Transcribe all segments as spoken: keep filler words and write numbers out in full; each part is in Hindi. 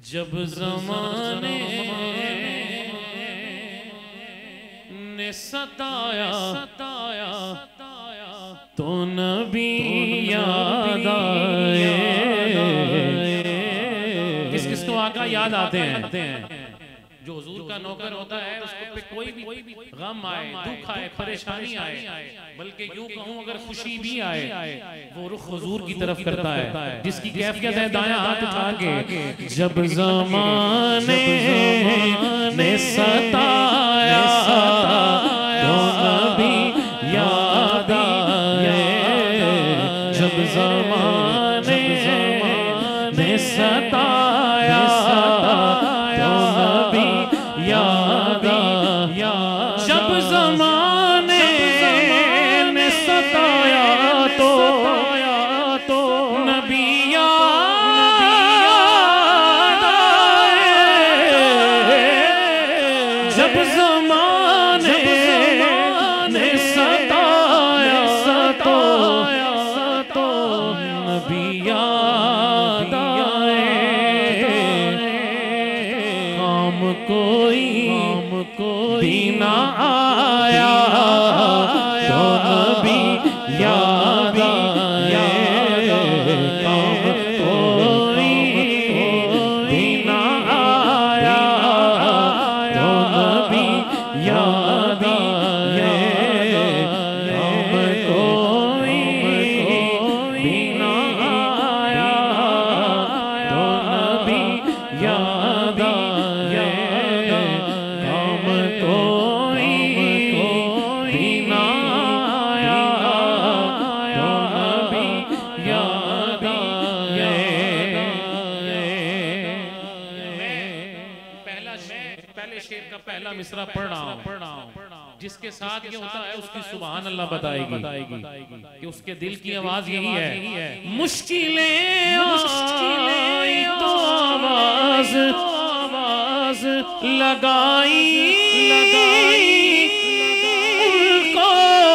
जब ज़माने ने सताया सताया तो नबी याद आए। किस किस को आका याद आते हैं? जो हुजूर का नौकर होता है उसको पे कोई भी गम आए, दुख आए, परेशानी आए, बल्कि यूं कहूं अगर खुशी भी आए वो रुख हुजूर की तरफ करता है, जिसकी कैफियत है दायां हाथ उठा के जब ज़माने ने सताया तो नबी याद आए। जब ज़माने ने सताया याद आया। जब ज़माने ने सताया तो तो नबी याद आए। जब ज़माने ने सताया तो तो नबी याद आए। काम कोई भी ना आया तो नबी याद आए। काम कोई भी ना आया तो नबी याद आए। काम कोई भी ना आया तो नबी याद आए। पहला मिसरा पढ़ रहा हूँ, जिसके साथ ये होता है उसकी सुभान अल्लाह बताएगी कि उसके दिल की आवाज यही है। मुश्किलें आई तो आवाज आवाज लगाई लगाई उनको।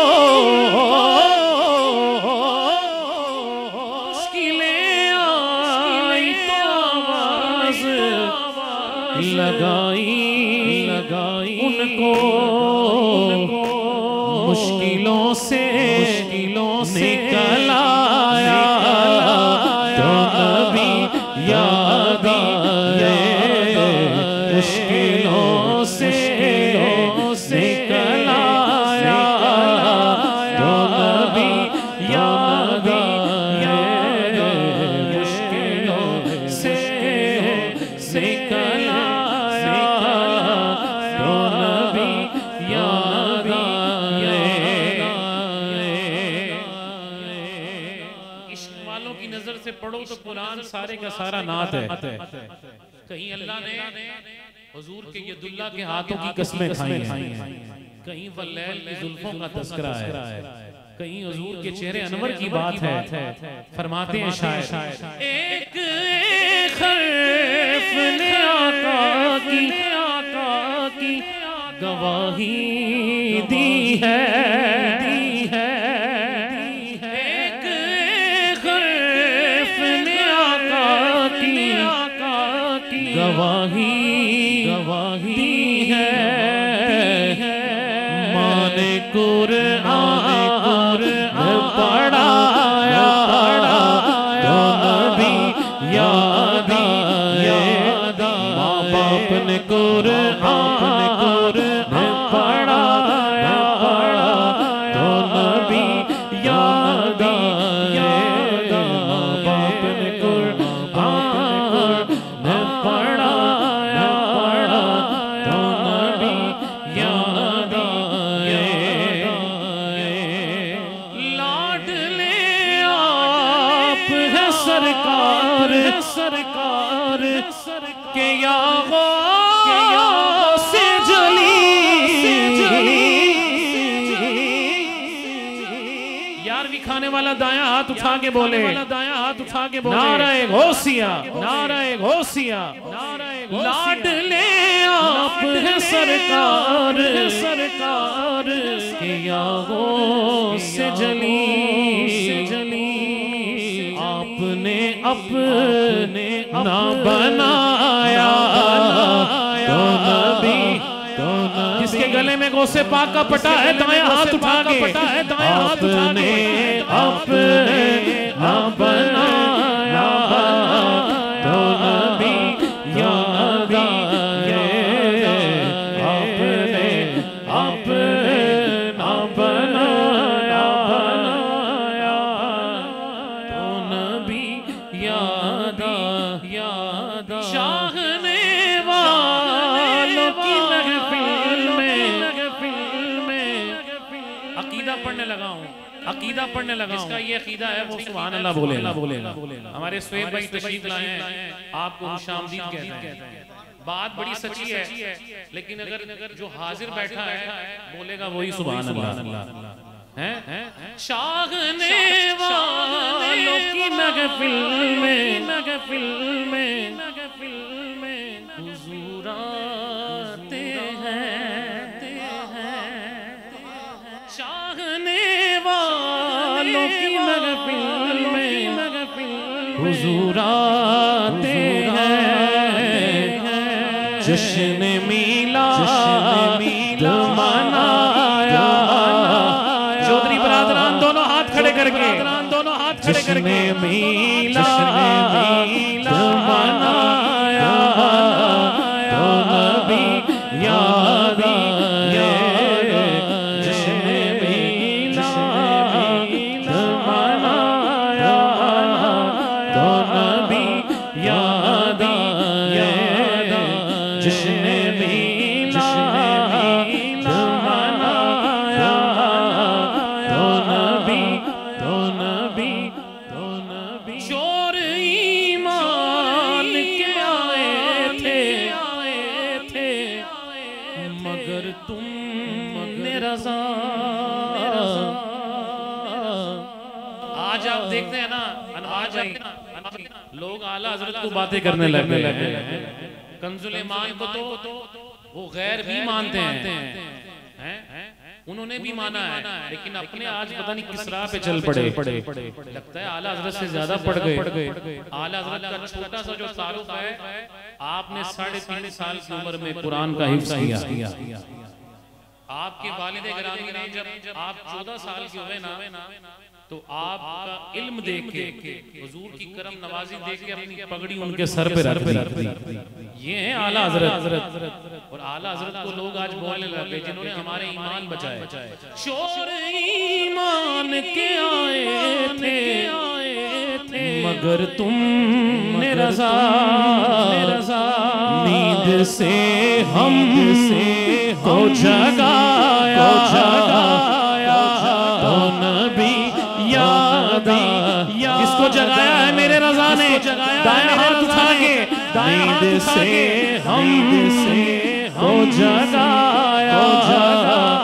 मुश्किलें आई तो आवाज लगाई उनको। मुश्किलों से मुश्किलों से निकल आया तो नबी याद आए। मुश्किलों से निकल आया तो नबी याद आए। मुश्किलों से निकल आया तो नबी याद आए। इश्क वालों की नजर से पढ़ो तो कुरान सारे का सारा नात है। कहीं अल्लाह ने हुजूर के यदुल्लाह के हाथों की कसमें खाई हैं, कहीं वल्लैल की जुल्फों का तज़किरा है, कहीं हुजूर के चेहरे अनवर की बात है। फरमाते हैं शायर एक खर्फ ने आका की आका की गवाही दी है दी है। एक खर्फ ने आका की आका की गवाही गवाही दी है। माने कुरआन पढ़ाया तो नबी याद आए। माँ बाप ने कुरआन पढ़ाया तो नबी याद आए। माँ बाप ने कुरआन पढ़ाया तो नबी याद आए। लाडले आप है सरकार सरकार के यागो से जली यार भी खाने वाला दायां हाथ उठा के बोले दायां हाथ उठा के बोले नाराए गौसिया नाराए गौसिया नाराए लाडले आप है सरकार सरकार के यागो से जली जली। आपने अपने ना बनाया गले में गौसे पाक का पटा है, दाएं हाथ उठा के दाएं हाथ उठा के अपने बनाया तो नबी याद आए, अपने अपना बनाया तो नबी याद याद शाहने वालों की महफिल में अकीदा पढ़ने लगा हूँ, अकीदा पढ़ने लगा हूँ। जिसका ये अकीदा है वो सुभान अल्लाह बोलेगा बोलेगा हमारे स्वेब भाई तशरीफ लाए हैं, आपको खुशामदीद कहते हैं। बात बड़ी सच्ची है, लेकिन अगर जो हाजिर बैठा है बोलेगा वही सुभान अल्लाह है। शागने वालों की महफिल में महफिल में महफिल में हुजूर आते हैं, शागने वालों की महफिल में महफिल हुजूर आते हैं, जश्न मिलाद मनाया। चौधरी बरादरान दोनों हाथ खड़े करके दोनों हाथ खड़े करके मिलाद मनाया तो नबी याद आए, जश्न मिलाद मनाया तो नबी याद आए, जश्न आज आप देखते हैं ना, आज लोग आला हजरत को बातें करने लगे। कंजुल ईमान को तो वो गैर भी मानते हैं, उन्होंने भी माना है, लेकिन अपने आज पता नहीं किस राह पे चल पड़े। लगता है आला हजरत से ज्यादा पड़ गए। आला हजरत का छोटा सा जो तारुफ है, आपने साढ़े तीन साल की उम्र में कुरान का हिफ्ज़ किया। आपके वालिद गिरामी ने जब आप चौदह साल के हुए ना, तो आपका इल्म देख के, हुजूर की करम नवाजी देख के अपनी पगड़ी उनके सर पे रख दी। ये है आला हजरत। और आला हजरत को लोग आज बोलने लगे जिन्होंने हमारे ईमान बचाए। शोर ईमान के आए थे मगर तुमने रज़ा नींद से हम से को जगाया तो नबी याद आया। किसको जगाया है मेरे रज़ा ने? दाएं हाथ उठा के नींद से हम से को जगाया